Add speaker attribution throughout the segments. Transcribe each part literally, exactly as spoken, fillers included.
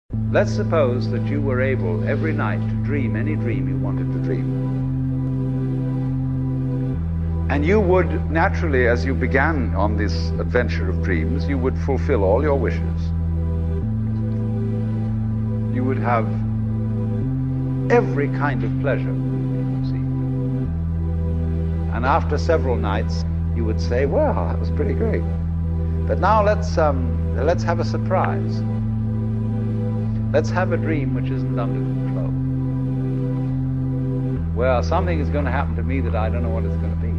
Speaker 1: Let's suppose that you were able every night to dream any dream you wanted to dream. And you would naturally, as you began on this adventure of dreams, you would fulfill all your wishes. You would have every kind of pleasure, see. And after several nights, you would say, well, that was pretty great. But now let's, um, let's have a surprise. Let's have a dream which isn't under control. Well, something is going to happen to me that I don't know what it's going to be.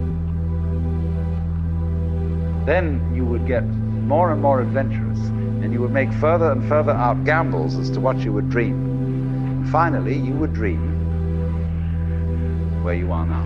Speaker 1: Then you would get more and more adventurous, and you would make further and further out gambles as to what you would dream. And finally, you would dream where you are now.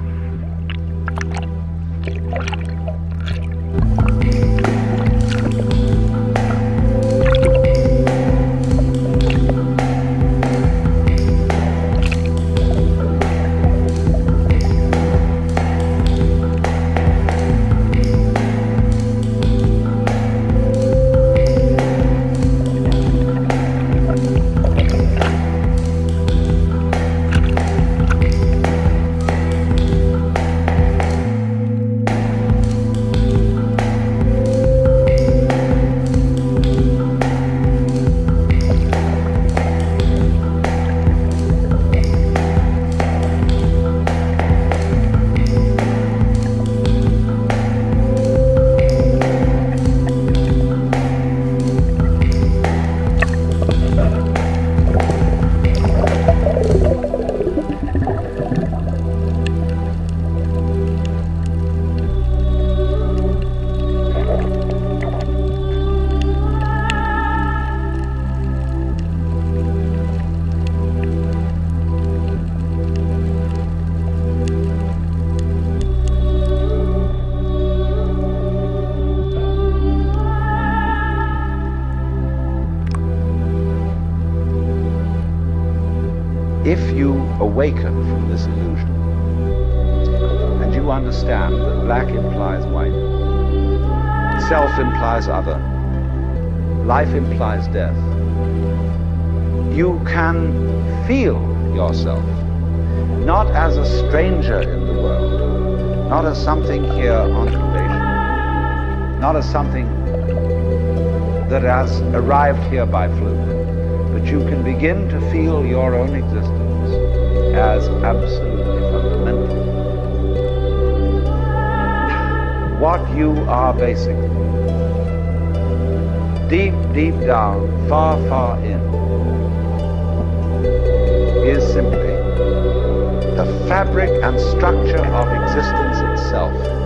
Speaker 1: If you awaken from this illusion, and you understand that black implies white, self implies other, life implies death, you can feel yourself not as a stranger in the world, not as something here on probation, not as something that has arrived here by fluke, but you can begin to feel your own existence as absolutely fundamental. What you are basically, deep, deep down, far, far in, is simply the fabric and structure of existence itself.